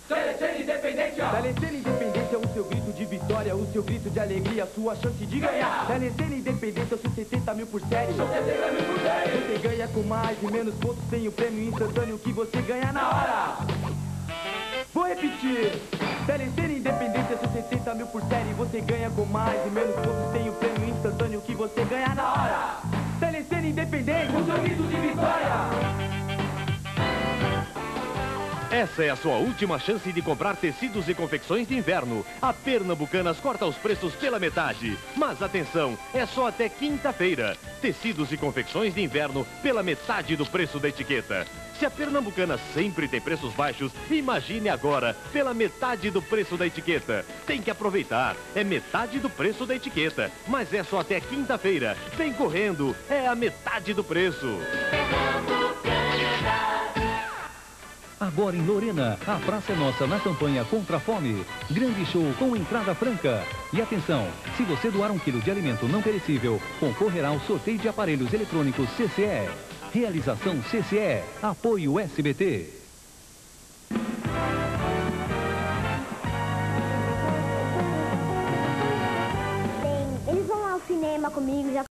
Telecena Independência! Telecena Independência é o seu grito de vitória, o seu grito de alegria, a sua chance de ganhar. Telecena Independência são 70 mil por série. São 70 mil por série. Você ganha com mais e menos pontos, tem o prêmio instantâneo que você ganha na hora. Vou repetir. Telecena Independência são 70 mil por série. Você ganha com mais e menos pontos, tem o prêmio instantâneo que você ganha na hora. Telecena Independência, O seu grito de vitória! Essa é a sua última chance de comprar tecidos e confecções de inverno. A Pernambucanas corta os preços pela metade. Mas atenção, é só até quinta-feira. Tecidos e confecções de inverno pela metade do preço da etiqueta. Se a Pernambucanas sempre tem preços baixos, imagine agora, pela metade do preço da etiqueta. Tem que aproveitar, é metade do preço da etiqueta. Mas é só até quinta-feira. Vem correndo, é a metade do preço. Agora em Lorena, a praça é nossa na campanha contra a fome. Grande show com entrada franca. E atenção, se você doar 1 quilo de alimento não perecível, concorrerá ao sorteio de aparelhos eletrônicos CCE. Realização CCE. Apoio SBT. Bem, eles vão ao cinema comigo, já